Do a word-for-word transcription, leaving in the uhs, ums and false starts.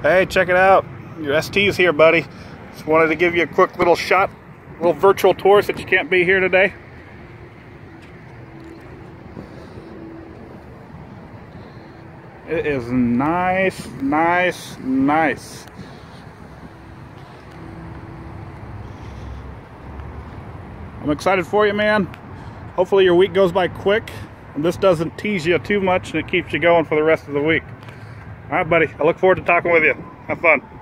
Hey, check it out. Your S T's here, buddy. Just wanted to give you a quick little shot, little virtual tour since you can't be here today. It is nice, nice, nice. I'm excited for you, man. Hopefully your week goes by quick and this doesn't tease you too much and it keeps you going for the rest of the week. All right, buddy. I look forward to talking with you. Have fun.